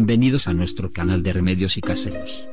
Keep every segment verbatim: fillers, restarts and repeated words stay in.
Bienvenidos a nuestro canal de remedios y caseros.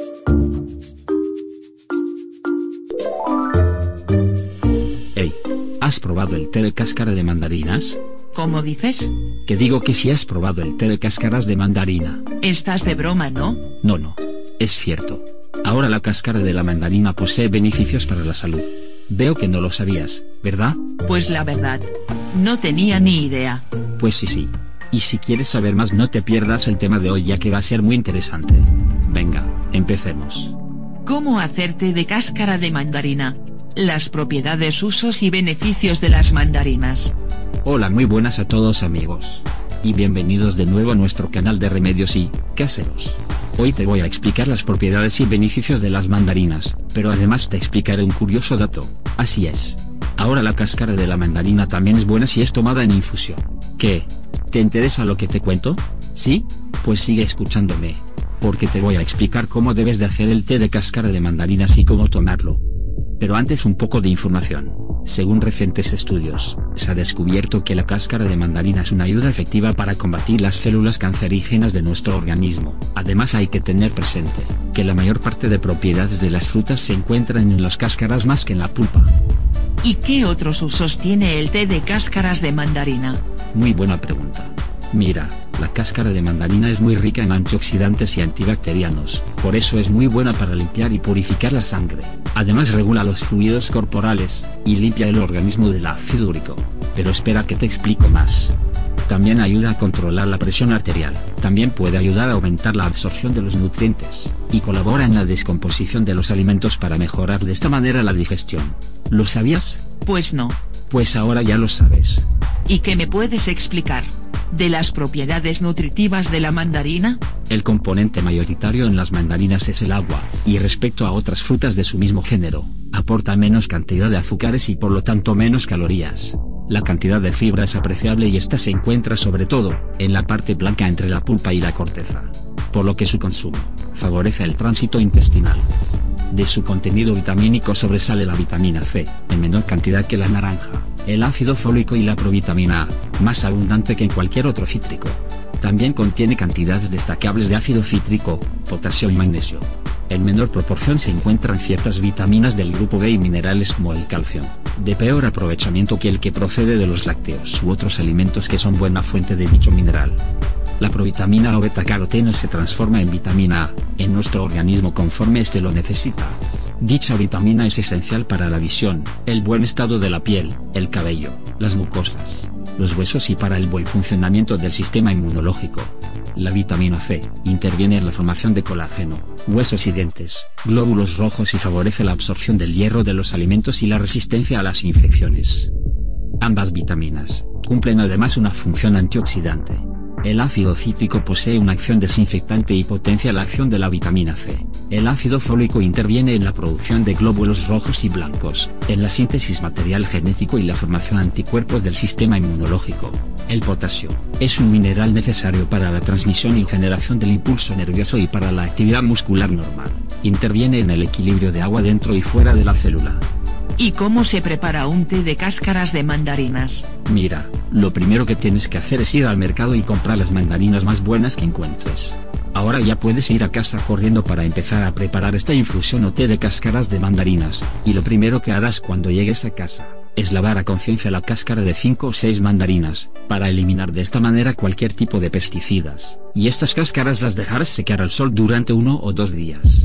Hey, ¿has probado el té de cáscara de mandarinas? ¿Cómo dices? Que digo que si has probado el té de cáscaras de mandarina. Estás de broma, ¿no? No, no. Es cierto. Ahora la cáscara de la mandarina posee beneficios para la salud. Veo que no lo sabías, ¿verdad? Pues la verdad, no tenía ni idea. Pues sí, sí. Y si quieres saber más, no te pierdas el tema de hoy, ya que va a ser muy interesante. Venga, empecemos. ¿Cómo hacer té de cáscara de mandarina? Las propiedades, usos y beneficios de las mandarinas. Hola, muy buenas a todos amigos. Y bienvenidos de nuevo a nuestro canal de remedios y caseros. Hoy te voy a explicar las propiedades y beneficios de las mandarinas, pero además te explicaré un curioso dato. Así es. Ahora la cáscara de la mandarina también es buena si es tomada en infusión. ¿Qué? ¿Te interesa lo que te cuento? ¿Sí? Pues sigue escuchándome, porque te voy a explicar cómo debes de hacer el té de cáscara de mandarinas y cómo tomarlo. Pero antes un poco de información. Según recientes estudios, se ha descubierto que la cáscara de mandarina es una ayuda efectiva para combatir las células cancerígenas de nuestro organismo. Además hay que tener presente, que la mayor parte de propiedades de las frutas se encuentran en las cáscaras más que en la pulpa. ¿Y qué otros usos tiene el té de cáscaras de mandarina? Muy buena pregunta. Mira, la cáscara de mandarina es muy rica en antioxidantes y antibacterianos, por eso es muy buena para limpiar y purificar la sangre. Además regula los fluidos corporales, y limpia el organismo del ácido úrico. Pero espera que te explico más. También ayuda a controlar la presión arterial, también puede ayudar a aumentar la absorción de los nutrientes, y colabora en la descomposición de los alimentos para mejorar de esta manera la digestión. ¿Lo sabías? Pues no. Pues ahora ya lo sabes. ¿Y qué me puedes explicar de las propiedades nutritivas de la mandarina? El componente mayoritario en las mandarinas es el agua, y respecto a otras frutas de su mismo género, aporta menos cantidad de azúcares y por lo tanto menos calorías. La cantidad de fibra es apreciable y esta se encuentra sobre todo en la parte blanca entre la pulpa y la corteza, por lo que su consumo favorece el tránsito intestinal. De su contenido vitamínico sobresale la vitamina C, en menor cantidad que la naranja, el ácido fólico y la provitamina A, más abundante que en cualquier otro cítrico. También contiene cantidades destacables de ácido cítrico, potasio y magnesio. En menor proporción se encuentran ciertas vitaminas del grupo B y minerales como el calcio, de peor aprovechamiento que el que procede de los lácteos u otros alimentos que son buena fuente de dicho mineral. La provitamina o betacaroteno se transforma en vitamina A, en nuestro organismo conforme éste lo necesita. Dicha vitamina es esencial para la visión, el buen estado de la piel, el cabello, las mucosas, los huesos y para el buen funcionamiento del sistema inmunológico. La vitamina C interviene en la formación de colágeno, huesos y dientes, glóbulos rojos y favorece la absorción del hierro de los alimentos y la resistencia a las infecciones. Ambas vitaminas cumplen además una función antioxidante. El ácido cítrico posee una acción desinfectante y potencia la acción de la vitamina C. El ácido fólico interviene en la producción de glóbulos rojos y blancos, en la síntesis material genético y la formación de anticuerpos del sistema inmunológico. El potasio es un mineral necesario para la transmisión y generación del impulso nervioso y para la actividad muscular normal. Interviene en el equilibrio de agua dentro y fuera de la célula. ¿Y cómo se prepara un té de cáscaras de mandarinas? Mira, lo primero que tienes que hacer es ir al mercado y comprar las mandarinas más buenas que encuentres. Ahora ya puedes ir a casa corriendo para empezar a preparar esta infusión o té de cáscaras de mandarinas, y lo primero que harás cuando llegues a casa es lavar a conciencia la cáscara de cinco o seis mandarinas, para eliminar de esta manera cualquier tipo de pesticidas, y estas cáscaras las dejarás secar al sol durante uno o dos días.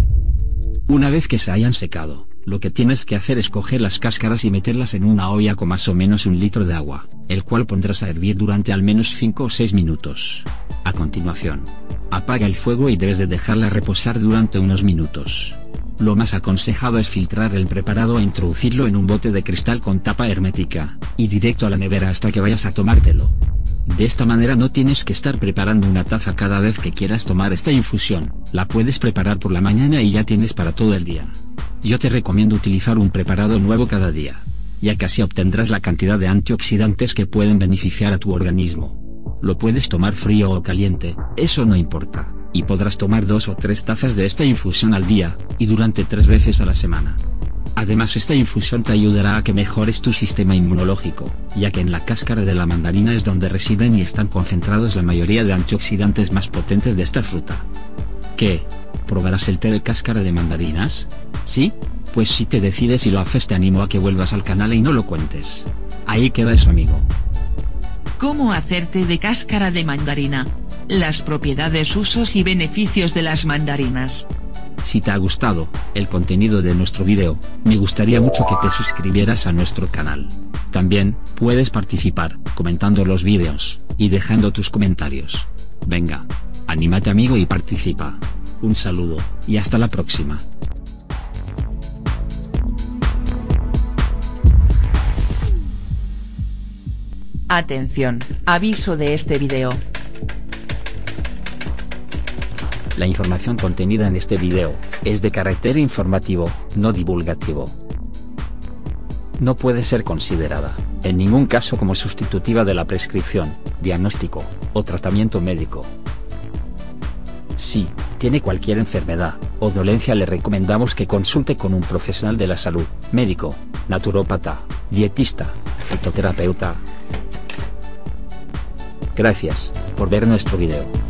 Una vez que se hayan secado, lo que tienes que hacer es coger las cáscaras y meterlas en una olla con más o menos un litro de agua, el cual pondrás a hervir durante al menos cinco o seis minutos. A continuación, apaga el fuego y debes de dejarla reposar durante unos minutos. Lo más aconsejado es filtrar el preparado e introducirlo en un bote de cristal con tapa hermética, y directo a la nevera hasta que vayas a tomártelo. De esta manera no tienes que estar preparando una taza cada vez que quieras tomar esta infusión, la puedes preparar por la mañana y ya tienes para todo el día. Yo te recomiendo utilizar un preparado nuevo cada día, ya que así obtendrás la cantidad de antioxidantes que pueden beneficiar a tu organismo. Lo puedes tomar frío o caliente, eso no importa, y podrás tomar dos o tres tazas de esta infusión al día, y durante tres veces a la semana. Además, esta infusión te ayudará a que mejores tu sistema inmunológico, ya que en la cáscara de la mandarina es donde residen y están concentrados la mayoría de antioxidantes más potentes de esta fruta. ¿Qué? ¿Probarás el té de cáscara de mandarinas? ¿Sí? Pues si te decides y lo haces, te animo a que vuelvas al canal y no lo cuentes. Ahí queda eso, amigo. ¿Cómo hacer té de cáscara de mandarina? Las propiedades, usos y beneficios de las mandarinas. Si te ha gustado el contenido de nuestro video, me gustaría mucho que te suscribieras a nuestro canal. También puedes participar comentando los vídeos y dejando tus comentarios. Venga, anímate, amigo, y participa. Un saludo y hasta la próxima. Atención, aviso de este video. La información contenida en este video es de carácter informativo, no divulgativo. No puede ser considerada, en ningún caso, como sustitutiva de la prescripción, diagnóstico o tratamiento médico. Si tiene cualquier enfermedad o dolencia, le recomendamos que consulte con un profesional de la salud, médico, naturópata, dietista, fitoterapeuta. Gracias por ver nuestro video.